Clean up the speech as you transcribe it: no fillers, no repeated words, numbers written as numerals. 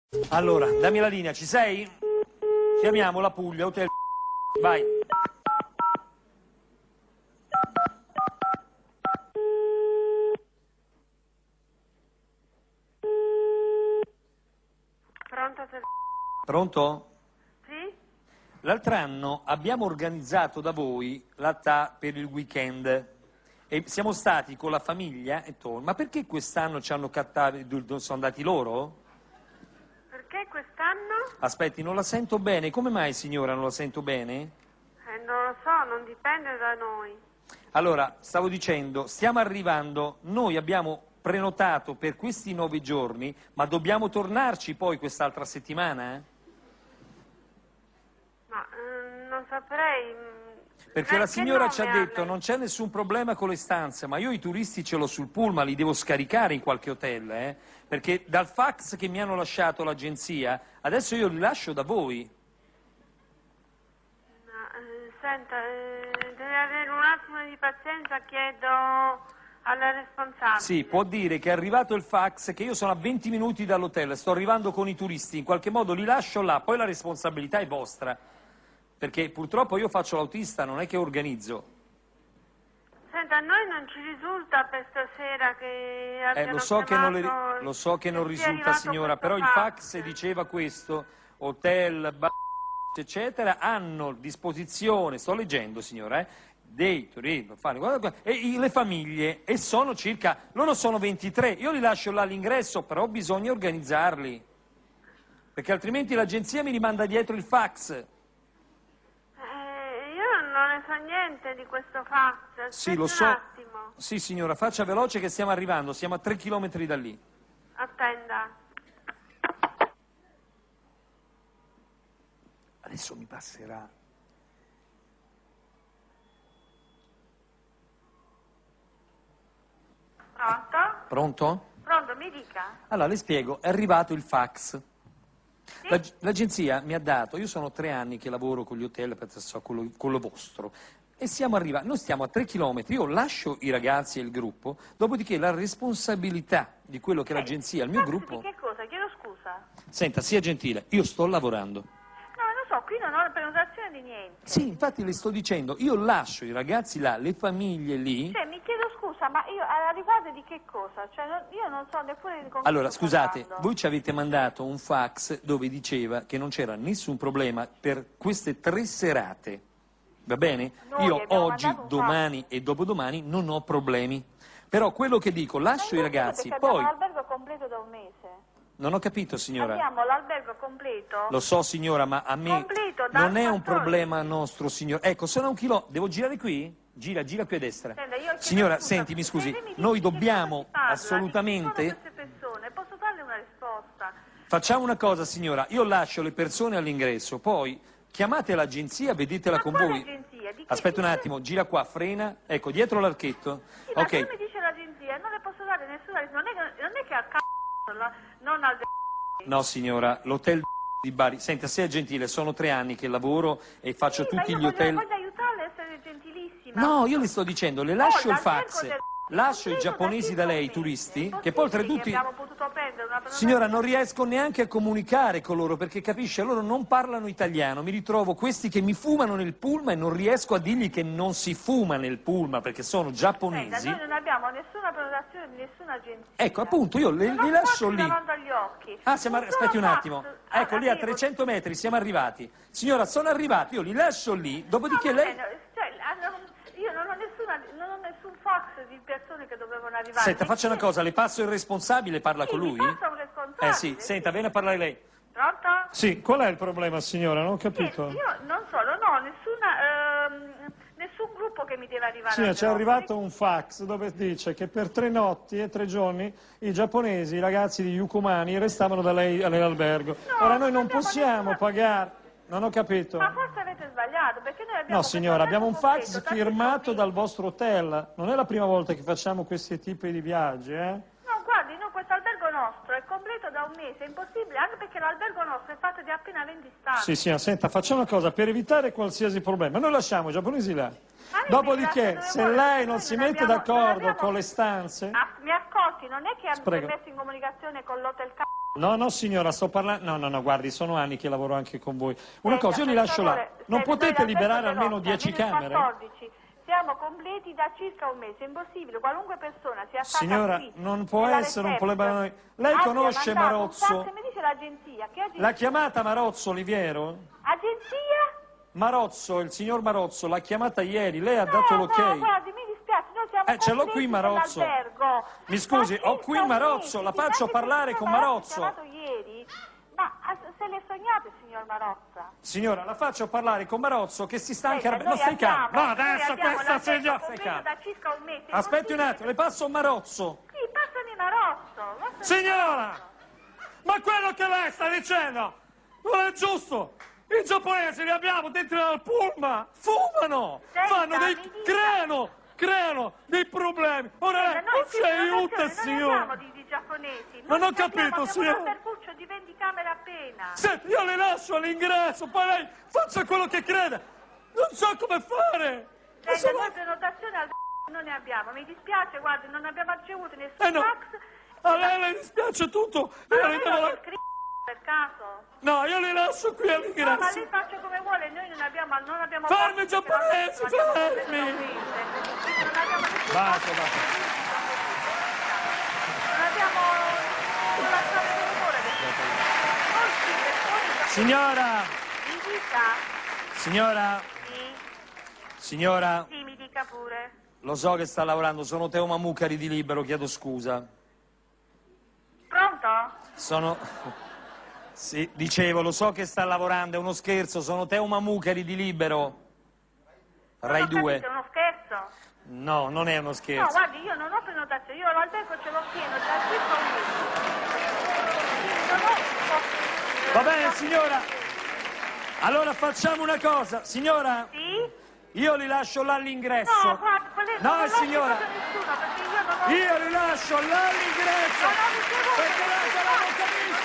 Allora, dammi la linea, ci sei? Chiamiamo la Puglia, hotel. Vai. Pronto? Pronto? Sì? L'altro anno abbiamo organizzato da voi l'attività per il weekend e siamo stati con la famiglia e torno. Ma perché quest'anno ci hanno cattato, sono andati loro? Perché quest'anno? Aspetti, non la sento bene. Come mai, signora, non la sento bene? Non lo so, non dipende da noi. Allora, stavo dicendo, stiamo arrivando, noi abbiamo prenotato per questi 9 giorni, ma dobbiamo tornarci poi quest'altra settimana? Ma non saprei. Perché Lei la che signora ci ha nome ha detto lei? non c'è nessun problema con le stanze, ma io i turisti ce l'ho sul pullman, li devo scaricare in qualche hotel, perché dal fax che mi hanno lasciato l'agenzia, adesso io li lascio da voi. Senta, deve avere un attimo di pazienza, chiedo alla responsabile. Sì, può dire che è arrivato il fax, che io sono a 20 minuti dall'hotel, sto arrivando con i turisti, in qualche modo li lascio là, poi la responsabilità è vostra, perché purtroppo io faccio l'autista, non è che organizzo. Senta, a noi non ci risulta per stasera che abbiano Lo so che non che sia risulta, arrivato signora, questo però il fax diceva questo, hotel, bar, eccetera, hanno a disposizione, sto leggendo, signora, dei turisti, e le famiglie, e sono circa, loro sono 23, io li lascio là all'ingresso, però bisogna organizzarli, perché altrimenti l'agenzia mi rimanda dietro il fax. Io non ne so niente di questo fax. Sì, lo Aspetti so. un attimo. Sì, signora, faccia veloce che stiamo arrivando, siamo a 3 chilometri da lì. Attenda. Adesso mi passerà. Pronto? Pronto? Pronto, mi dica. Allora, le spiego, è arrivato il fax. Sì? L'agenzia mi ha dato, io sono 3 anni che lavoro con gli hotel, so, con lo vostro, e siamo arrivati, noi stiamo a 3 chilometri, io lascio i ragazzi e il gruppo, dopodiché la responsabilità di quello che l'agenzia, il mio Fax gruppo... di che cosa? Chiedo scusa. Senta, sia gentile, io sto lavorando. No, non so, qui non ho la prenotazione di niente. Sì, infatti le sto dicendo, io lascio i ragazzi là, le famiglie lì... Cioè, mi chiedo scusa, ma io a riguardo di che cosa? Cioè, io non so neppure di con chi Allora, sto scusate, parlando. voi ci avete mandato un fax dove diceva che non c'era nessun problema per queste 3 serate, va bene? Noi Io abbiamo oggi, mandato un domani e dopodomani non ho problemi, però quello che dico, lascio i ragazzi, Perché poi... abbiamo l'albergo completo da un mese. Non ho capito, signora. Abbiamo l'albergo completo. Lo so, signora, ma a me Completo, dal non è un 14. problema nostro, signora. Ecco, sono a 1 chilometro. Devo girare qui? Gira qui a destra. Senta, io chiedo Signora, scusa, senti, mi scusi, se lei mi dice noi di che dobbiamo cosa si parla, assolutamente... Chi sono queste persone? Posso darle una risposta? Facciamo una cosa, signora, io lascio le persone all'ingresso, poi chiamate l'agenzia, vedetela Ma con quale voi. agenzia? Di che- Aspetta un di che- attimo, gira qua, frena, ecco, dietro l'archetto. Sì, ma se Ok, mi dice l'agenzia non le posso dare nessuna risposta. Non è che a c***o, non al... no signora, l'hotel di Bari, senta, sia gentile, sono 3 anni che lavoro e faccio Sì, ma tutti io gli hotel... voglio aiutarle a essere gentilissima. No, io le sto dicendo, le lascio il l'albergo fax, del- lascio i completo giapponesi da lei, i da turisti, Possibile che poi oltretutto... che abbiamo potuto perdere una Signora, non prenotazione? riesco neanche a comunicare con loro, perché capisce, loro non parlano italiano, mi ritrovo questi che mi fumano nel pullman e non riesco a dirgli che non si fuma nel pullman, perché sono Senta, giapponesi. noi non abbiamo nessuna prenotazione di nessuna agenzia. Ecco, appunto, io Non ho li lascio fax lì. davanti agli occhi. Ah, aspetti un Solo attimo. fax. Ecco, lì a Arrivo. 300 metri siamo arrivati. Signora, sono arrivati, io li lascio lì, dopodiché lei... Cioè, io non ho nessun fax di persone che dovevano arrivare. Senta, faccia una cosa, le passo il responsabile, parla Sì, con mi lui? passa un responsabile. Sì, senta, viene a parlare lei. Pronto? Sì, qual è il problema, signora? Non ho Sì, capito. io non so, non ho nessun gruppo che mi deve arrivare. Signora, al ci è blog. arrivato un fax dove dice che per 3 notti e 3 giorni i giapponesi, i ragazzi di Yukumani, restavano da lei all'albergo. No, Ora noi non abbiamo possiamo nessuna- pagare... Non ho capito. Ma forse avete sbagliato, perché noi abbiamo... No, signora, abbiamo un fax questo albergo firmato completo dal vostro hotel. Non è la prima volta che facciamo questi tipi di viaggi, eh? No, guardi, no, questo albergo nostro è completo da un mese. mese, è impossibile, anche perché l'albergo nostro è fatto di appena 20 stanze. Sì, sì, senta, facciamo una cosa, per evitare qualsiasi problema, noi lasciamo i giapponesi là. Ma lei mi Dopodiché, lascia se dove vuole, lei perché non noi si non mette abbiamo- d'accordo non abbiamo- con le stanze... Mi ascolti, non è che hanno Prego. messo in comunicazione con l'hotel No, no signora, sto parlando... No, guardi, sono anni che lavoro anche con voi. Una cosa, io li per lascio là. favore, Non senta, potete noi liberare l'albergo almeno dell'Ostia, 10 almeno il camere? 14. Siamo completi da circa un mese, è impossibile, qualunque persona sia stata Signora, qui non può nella essere un reception, problema... Lei abbia conosce mandato un Marozzo? fax e mi dice l'agenzia, che agenzia? L'ha chiamata Marozzo Oliviero? Agenzia? Marozzo, il signor Marozzo, l'ha chiamata ieri, lei ha dato No, l'ok? no, guardi, mi dispiace, noi siamo ce l'ho completi qui Marozzo. nell'albergo. Mi scusi, Da ho qui circa un Marozzo, mese, la faccio anche se parlare il con signor Marozzo. ha chiamato ieri, ma se le sognate, signor Marozza? Signora, la faccio parlare con Marozzo che si sta anche Senta, arrabbiando. Non stai calmo. No, noi adesso abbiamo questa l'albergo signora... Stai completo calmo. da circa un mese. Aspetti un attimo, le passo Marozzo. Sì, passami Marozzo. Signora! Ma quello che lei sta dicendo non è giusto! I giapponesi li abbiamo dentro al pullman! Fumano! Senta, Fanno dei... mi dica. creano dei problemi! Ora lei non ci aiuta, signora! Non abbiamo di giapponesi. Non ho ci abbiamo, capito, signora. Abbiamo un alberguccio di 20 camere appena. Senti, io le lascio all'ingresso, poi lei faccia quello che crede! Non so come fare! Senta, noi prenotazione al non ne abbiamo. Mi dispiace, guardi, non abbiamo ricevuto nessun no. fax. A lei le dispiace tutto! Ma Io non le è devo lo la- scrivo per caso? No, io li lascio qui No, ma all'ingresso! lei faccia come vuole, noi non abbiamo Fermi, fax, giapponesi, non abbiamo fermi! quindi non abbiamo nessun Basta, fax. basta. Non abbiamo la storia del rumore del Signora! Mi dica? Signora! Sì, Signora! sì, mi dica pure. Lo so che sta lavorando, sono Teo Mamucari di Libero, chiedo scusa. Pronto? Sono... Sì, dicevo, lo so che sta lavorando, è uno scherzo, sono Teo Mamucari di Libero. Rai Non ho 2. capito, è uno scherzo? No, non è uno No, scherzo. guardi, io non ho prenotazione, io l'albergo ce l'ho pieno da circa un mese. Non ho... Va bene, signora. Allora facciamo una cosa, signora. Sì? Io li lascio là all'ingresso. No, guardi, No, non signora. lascio nessuno, perché io non ho... Io li lascio là all'ingresso. Non ho ricevuto Perché lei se la non capisce.